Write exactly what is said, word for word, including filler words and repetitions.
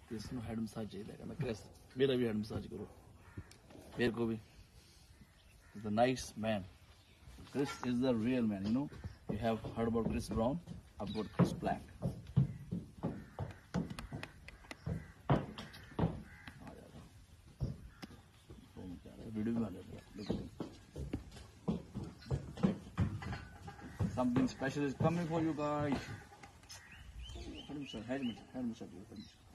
Chris no head massage चाहिए मैं Chris मेरा भी हेड मसाज करो मेरे को भी the nice man Chris is the real man, you know. You have heard about Chris Brown, about Chris Black. Something special is coming for you guys. Head massage, head massage, head massage.